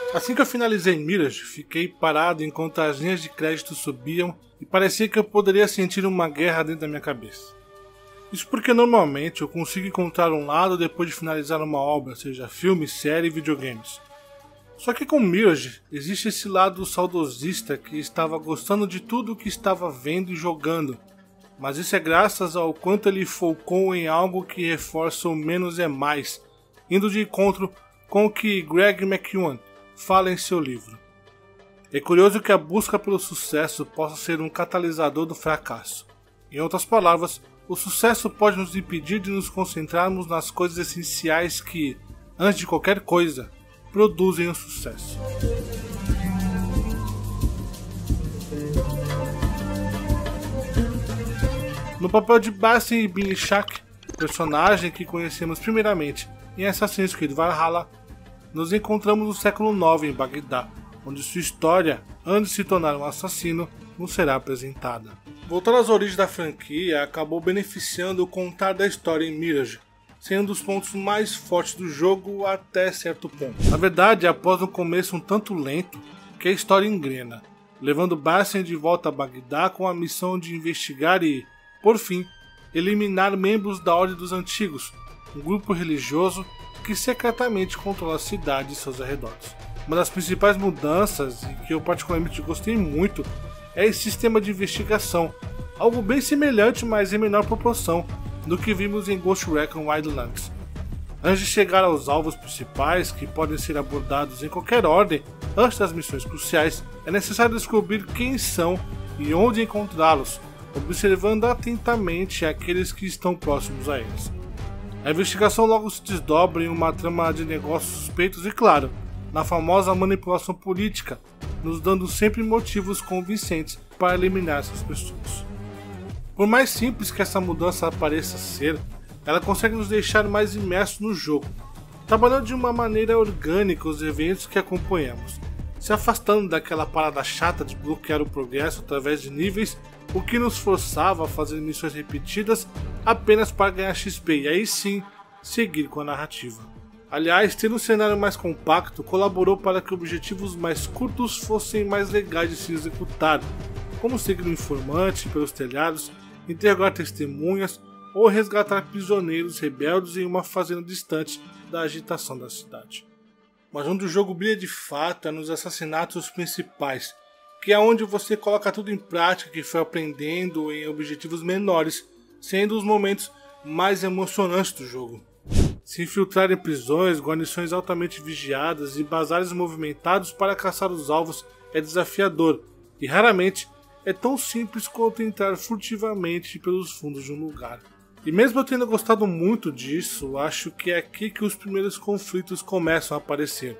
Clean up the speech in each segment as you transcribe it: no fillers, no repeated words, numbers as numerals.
Assim que eu finalizei Mirage, fiquei parado enquanto as linhas de crédito subiam e parecia que eu poderia sentir uma guerra dentro da minha cabeça. Isso porque normalmente eu consigo encontrar um lado depois de finalizar uma obra, seja filme, série, videogames. Só que com Mirage existe esse lado saudosista que estava gostando de tudo o que estava vendo e jogando, mas isso é graças ao quanto ele focou em algo que reforça o menos é mais, indo de encontro com o que Greg McKeown fala em seu livro. É curioso que a busca pelo sucesso possa ser um catalisador do fracasso. Em outras palavras, o sucesso pode nos impedir de nos concentrarmos nas coisas essenciais que, antes de qualquer coisa, produzem o sucesso. No papel de Bastian Ibn Ishaq, personagem que conhecemos primeiramente em Assassin's Creed Valhalla, nos encontramos no século IX em Bagdá, onde sua história, antes de se tornar um assassino, nos será apresentada. Voltar às origens da franquia acabou beneficiando o contar da história em Mirage, sendo um dos pontos mais fortes do jogo até certo ponto. Na verdade, após um começo um tanto lento, que a história engrena, levando Bastian de volta a Bagdá com a missão de investigar e, por fim, eliminar membros da Ordem dos Antigos, um grupo religioso que secretamente controla a cidade e seus arredores. Uma das principais mudanças, e que eu particularmente gostei muito, é esse sistema de investigação, algo bem semelhante, mas em menor proporção, do que vimos em Ghost Recon Wildlands. Antes de chegar aos alvos principais, que podem ser abordados em qualquer ordem antes das missões cruciais, é necessário descobrir quem são e onde encontrá-los, observando atentamente aqueles que estão próximos a eles. A investigação logo se desdobra em uma trama de negócios suspeitos e, claro, na famosa manipulação política, nos dando sempre motivos convincentes para eliminar essas pessoas. Por mais simples que essa mudança pareça ser, ela consegue nos deixar mais imersos no jogo, trabalhando de uma maneira orgânica os eventos que acompanhamos, se afastando daquela parada chata de bloquear o progresso através de níveis, o que nos forçava a fazer missões repetidas apenas para ganhar XP e aí sim seguir com a narrativa. Aliás, ter um cenário mais compacto colaborou para que objetivos mais curtos fossem mais legais de se executar, como seguir um informante pelos telhados, interrogar testemunhas ou resgatar prisioneiros rebeldes em uma fazenda distante da agitação da cidade. Mas onde o jogo brilha de fato é nos assassinatos principais, que é onde você coloca tudo em prática que foi aprendendo em objetivos menores, sendo os momentos mais emocionantes do jogo. Se infiltrar em prisões, guarnições altamente vigiadas e bazares movimentados para caçar os alvos é desafiador, e raramente é tão simples quanto entrar furtivamente pelos fundos de um lugar. E mesmo eu tendo gostado muito disso, acho que é aqui que os primeiros conflitos começam a aparecer.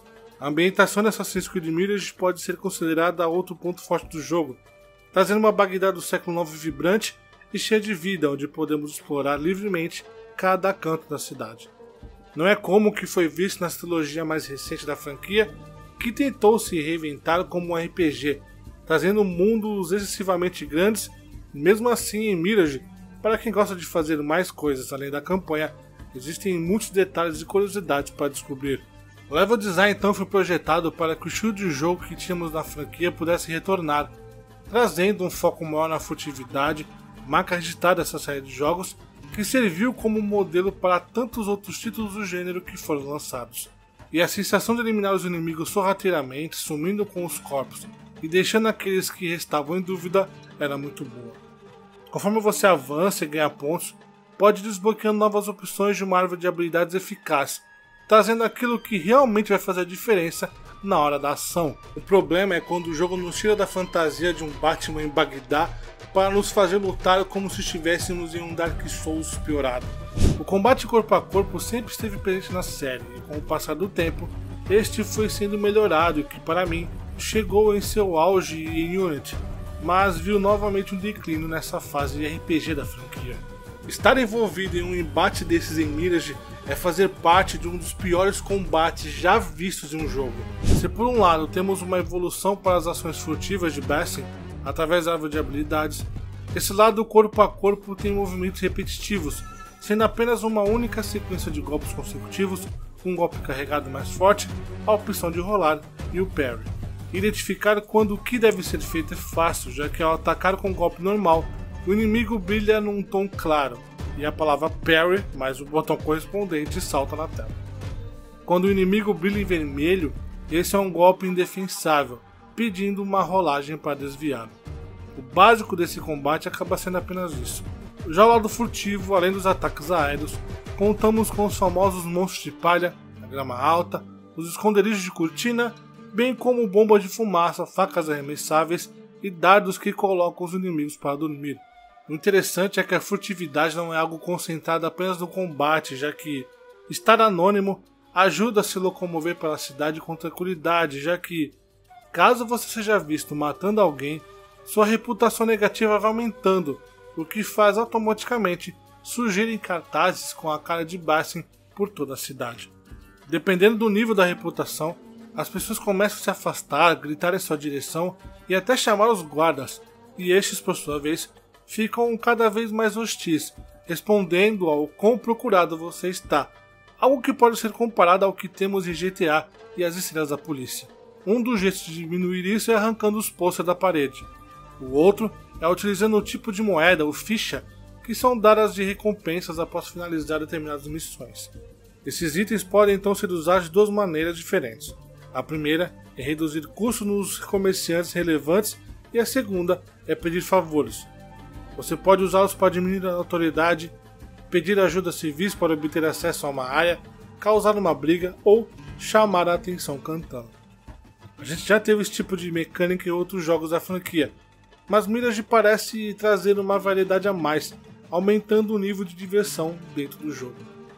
A ambientação de Assassin's Creed Mirage pode ser considerada outro ponto forte do jogo, trazendo uma Bagdá do século IX vibrante e cheia de vida, onde podemos explorar livremente cada canto da cidade. Não é como o que foi visto na trilogia mais recente da franquia, que tentou se reinventar como um RPG, trazendo mundos excessivamente grandes, e mesmo assim em Mirage, para quem gosta de fazer mais coisas além da campanha, existem muitos detalhes e curiosidades para descobrir. O level design então foi projetado para que o estilo de jogo que tínhamos na franquia pudesse retornar, trazendo um foco maior na furtividade, marca registrada dessa série de jogos, que serviu como modelo para tantos outros títulos do gênero que foram lançados. E a sensação de eliminar os inimigos sorrateiramente, sumindo com os corpos e deixando aqueles que restavam em dúvida era muito boa. Conforme você avança e ganha pontos, pode ir desbloqueando novas opções de uma árvore de habilidades eficaz, trazendo aquilo que realmente vai fazer a diferença na hora da ação. O problema é quando o jogo nos tira da fantasia de um Batman em Bagdá para nos fazer lutar como se estivéssemos em um Dark Souls piorado. O combate corpo a corpo sempre esteve presente na série, e com o passar do tempo, este foi sendo melhorado e que, para mim, chegou em seu auge em Unity, mas viu novamente um declínio nessa fase de RPG da franquia. Estar envolvido em um embate desses em Mirage é fazer parte de um dos piores combates já vistos em um jogo. Se por um lado temos uma evolução para as ações furtivas de Bastian, através da árvore de habilidades, esse lado corpo a corpo tem movimentos repetitivos, sendo apenas uma única sequência de golpes consecutivos, um golpe carregado mais forte, a opção de rolar e o parry. Identificar quando o que deve ser feito é fácil, já que ao atacar com um golpe normal, o inimigo brilha num tom claro, e a palavra parry mais o botão correspondente salta na tela. Quando o inimigo brilha em vermelho, esse é um golpe indefensável, pedindo uma rolagem para desviá-lo. O básico desse combate acaba sendo apenas isso. Já ao lado furtivo, além dos ataques aéreos, contamos com os famosos monstros de palha, a grama alta, os esconderijos de cortina, bem como bombas de fumaça, facas arremessáveis e dardos que colocam os inimigos para dormir. O interessante é que a furtividade não é algo concentrado apenas no combate, já que estar anônimo ajuda a se locomover pela cidade com tranquilidade, já que, caso você seja visto matando alguém, sua reputação negativa vai aumentando, o que faz automaticamente surgirem cartazes com a cara de Basim por toda a cidade. Dependendo do nível da reputação, as pessoas começam a se afastar, gritar em sua direção e até chamar os guardas, e estes, por sua vez, ficam cada vez mais hostis, respondendo ao quão procurado você está, algo que pode ser comparado ao que temos em GTA e as estrelas da polícia. Um dos jeitos de diminuir isso é arrancando os posters da parede. O outro é utilizando um tipo de moeda, ou ficha, que são dadas de recompensas após finalizar determinadas missões. Esses itens podem então ser usados de duas maneiras diferentes. A primeira é reduzir custos nos comerciantes relevantes e a segunda é pedir favores. Você pode usá-los para diminuir a autoridade, pedir ajuda civis para obter acesso a uma área, causar uma briga ou chamar a atenção cantando. A gente já teve esse tipo de mecânica em outros jogos da franquia, mas Mirage parece trazer uma variedade a mais, aumentando o nível de diversão dentro do jogo.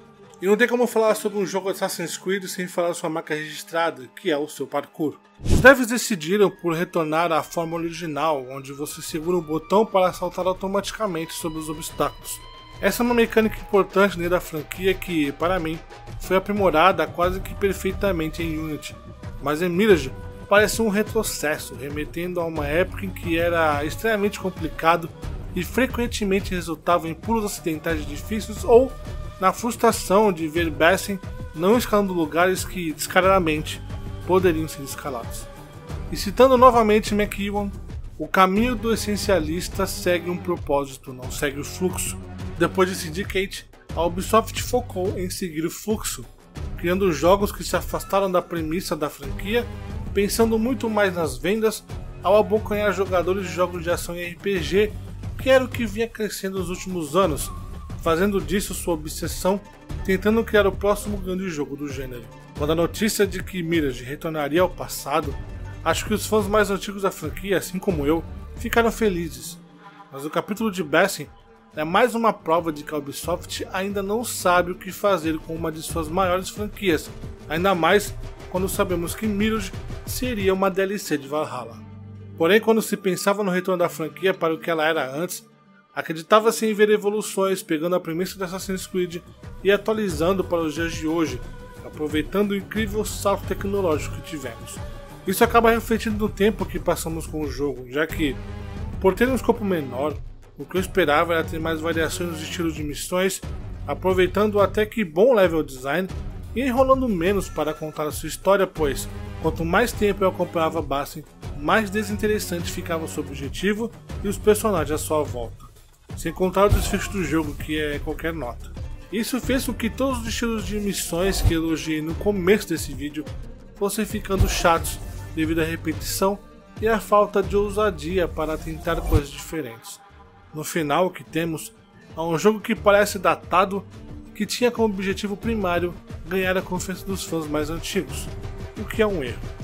E não tem como falar sobre um jogo Assassin's Creed sem falar sua marca registrada, que é o seu parkour. Os devs decidiram por retornar à forma original, onde você segura um botão para saltar automaticamente sobre os obstáculos. Essa é uma mecânica importante dentro da franquia que, para mim, foi aprimorada quase que perfeitamente em Unity, mas em Mirage parece um retrocesso, remetendo a uma época em que era extremamente complicado e frequentemente resultava em pulos acidentais difíceis ou na frustração de ver Basim não escalando lugares que, descaradamente, poderiam ser escalados. E citando novamente McEwan, o caminho do essencialista segue um propósito, não segue o fluxo. Depois de Syndicate, a Ubisoft focou em seguir o fluxo, criando jogos que se afastaram da premissa da franquia, pensando muito mais nas vendas ao abocanhar jogadores de jogos de ação e RPG, que era o que vinha crescendo nos últimos anos, fazendo disso sua obsessão, tentando criar o próximo grande jogo do gênero. Quando a notícia de que Mirage retornaria ao passado, acho que os fãs mais antigos da franquia, assim como eu, ficaram felizes. Mas o capítulo de Basim é mais uma prova de que a Ubisoft ainda não sabe o que fazer com uma de suas maiores franquias, ainda mais quando sabemos que Mirage seria uma DLC de Valhalla. Porém, quando se pensava no retorno da franquia para o que ela era antes, acreditava-se em ver evoluções pegando a premissa de Assassin's Creed e atualizando para os dias de hoje, aproveitando o incrível salto tecnológico que tivemos. Isso acaba refletindo no tempo que passamos com o jogo, já que, por ter um escopo menor, o que eu esperava era ter mais variações nos estilos de missões, aproveitando até que bom level design e enrolando menos para contar a sua história, pois, quanto mais tempo eu acompanhava Basim, mais desinteressante ficava o seu objetivo e os personagens à sua volta. Sem contar o desfecho do jogo, que é qualquer nota. Isso fez com que todos os estilos de missões que elogiei no começo desse vídeo fossem ficando chatos devido à repetição e à falta de ousadia para tentar coisas diferentes. No final, o que temos é um jogo que parece datado e que tinha como objetivo primário ganhar a confiança dos fãs mais antigos, o que é um erro.